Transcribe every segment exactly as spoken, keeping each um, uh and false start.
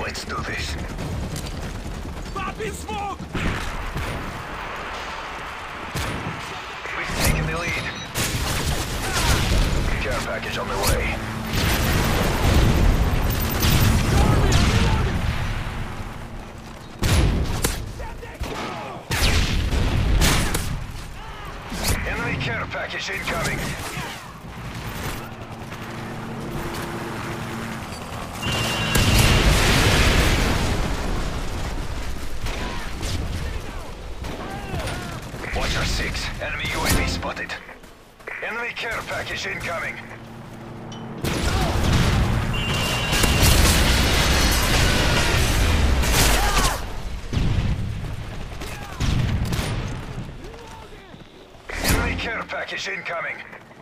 Let's do this. Pop in smoke! We've taken the lead. Care package on the way. Enemy care package incoming. Watcher six, enemy U A V spotted. Enemy care package incoming. Enemy care package incoming.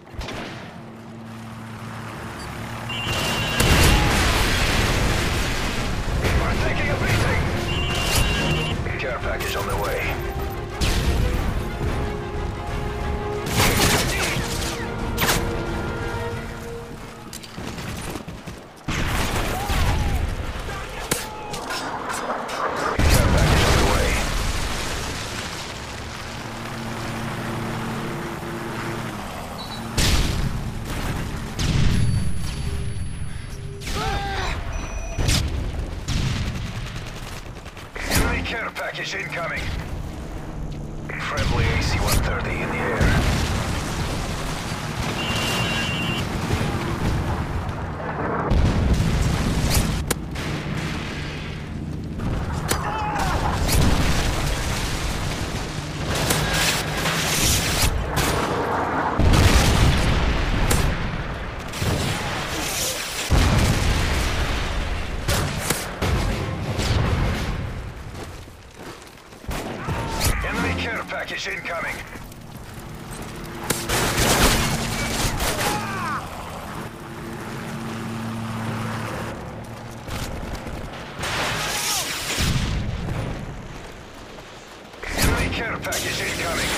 We're taking a beating. Care package on the way. Care package incoming. Friendly A C one thirty in the air. Care package incoming. Enemy care package incoming.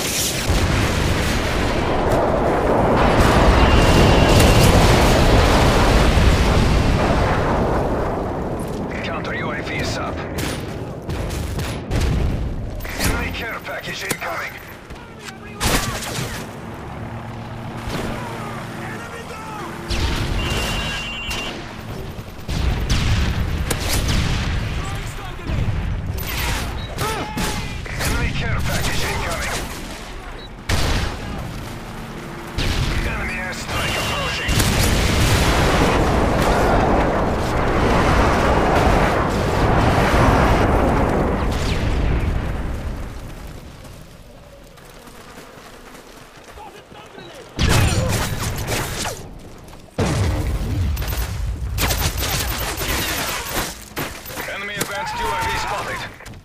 Counter U A V is up. Care package incoming. Enemy care package incoming. Enemy airstrike approaching. Enemy advanced U A V spotted.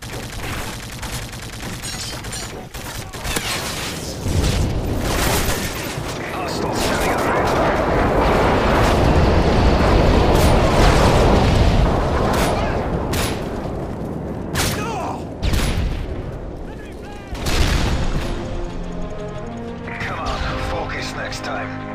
Hostile standing up. Come on, focus next time.